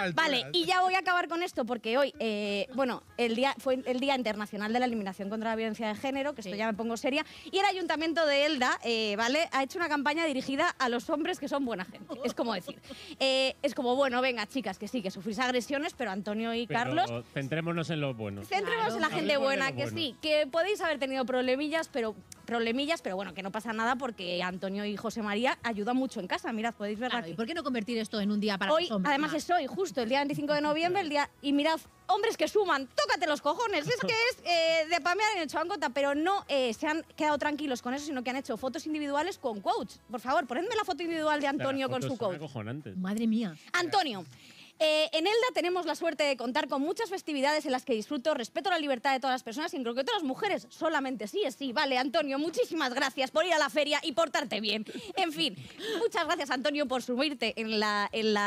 Vale, y ya voy a acabar con esto porque hoy, bueno, fue el Día Internacional de la Eliminación contra la Violencia de Género, que esto ya me pongo seria, y el Ayuntamiento de Elda, ¿vale?, ha hecho una campaña dirigida a los hombres que son buena gente. Es como decir, es como, bueno, venga, chicas, que sí, que sufrís agresiones, pero Antonio y Carlos... Centrémonos en los buenos. Centrémonos en la gente buena, que sí, que podéis haber tenido problemillas, pero bueno, que no pasa nada porque Antonio y José María ayudan mucho en casa. Mirad, podéis ver aquí. ¿Y por qué no convertir esto en un día para hoy, los hombres? además es hoy, justo, el día 25 de noviembre, y mirad, hombres que suman, tócate los cojones. Es que es de pamear en el chavancota, pero no se han quedado tranquilos con eso, sino que han hecho fotos individuales con quotes. Por favor, ponedme la foto individual de Antonio con su quote. Madre mía. Antonio. En Elda tenemos la suerte de contar con muchas festividades en las que disfruto, respeto la libertad de todas las personas, incluso de todas las mujeres. Solamente sí es sí. Vale, Antonio, muchísimas gracias por ir a la feria y portarte bien. En fin, muchas gracias, Antonio, por subirte en la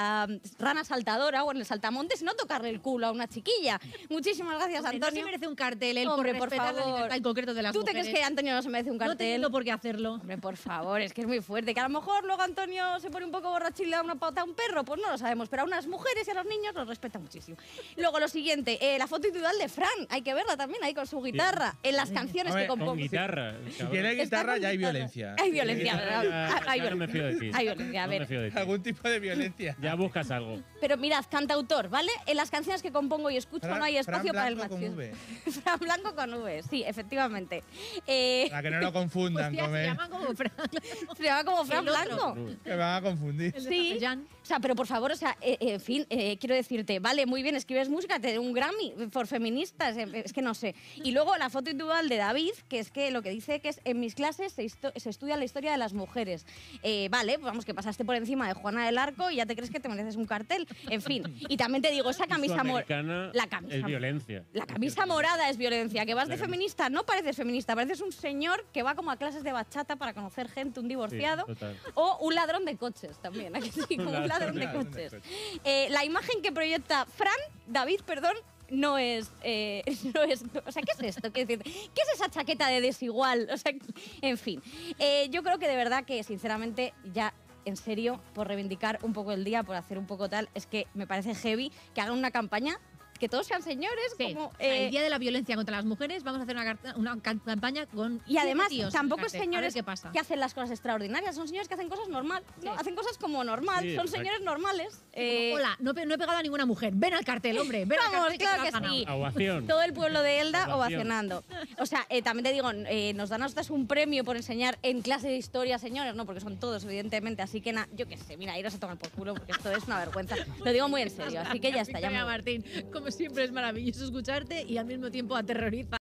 rana saltadora o en el saltamontes y no tocarle el culo a una chiquilla. Muchísimas gracias, Antonio. No se merece un cartel, el Hombre, por por respetar la favor. libertad en concreto de las mujeres. ¿Tú te crees que Antonio no se merece un cartel? No tengo por qué hacerlo. Hombre, por favor, es que es muy fuerte. Que a lo mejor luego Antonio se pone un poco borracho y le da una pata a un perro, pues no lo sabemos. Pero a unas mujeres y a los niños los respeta muchísimo. Luego lo siguiente, la foto individual de Fran, hay que verla también ahí con su guitarra, en las canciones que compongo. Con guitarra. Si tiene guitarra ya hay violencia. Hay violencia, ¿verdad? Hay no me fío de ti. Hay violencia, a ver. Algún tipo de violencia. Ya buscas algo. Pero mirad, cantautor, ¿vale? En las canciones que compongo y escucho no hay espacio para el machismo. Fran Blanco con V, sí, efectivamente. Para que no lo confundan. Hostia, se llama como Fran. Se llama como Fran Blanco. Que me van a confundir. Sí. O sea, pero por favor, o sea, en fin, quiero decirte, vale, muy bien, escribes música, te doy un Grammy por feministas, es que no sé. Y luego la foto individual de David, que es que lo que dice que es en mis clases se estudia la historia de las mujeres. Vale, pues vamos, que pasaste por encima de Juana del Arco y ya te crees que te mereces un cartel. En fin, y también te digo, esa camisa morada... La camisa es violencia. La camisa morada es violencia. Que vas de feminista, no pareces feminista, pareces un señor que va como a clases de bachata para conocer gente, un divorciado. Sí, o un ladrón de coches también, aquí sí, como un ladrón de coches. La imagen que proyecta David, no es, o sea, ¿qué es esto? ¿Qué es esa chaqueta de desigual? O sea, en fin, yo creo que de verdad que sinceramente ya, en serio, por reivindicar un poco el día, por hacer un poco tal, es que me parece heavy que hagan una campaña que todos sean señores. Sí. Como, el Día de la Violencia contra las Mujeres, vamos a hacer una campaña con... Y además, tíos tampoco es señores qué pasa. que hacen las cosas extraordinarias, son señores que hacen cosas normal, ¿no? Hacen cosas como normal, son señores normales. Hola, no he pegado a ninguna mujer, ven al cartel, hombre, ven Vamos, al cartel. claro que sí. Ovación. Todo el pueblo de Elda ovacionando. O sea, también te digo, nos dan a nosotras un premio por enseñar en clase de historia, señores, no, porque son todos, evidentemente, así que yo qué sé, mira, iros a tomar por culo, porque esto es una vergüenza. Lo digo muy en serio, así que ya está. Martín, como siempre es maravilloso escucharte y al mismo tiempo aterroriza.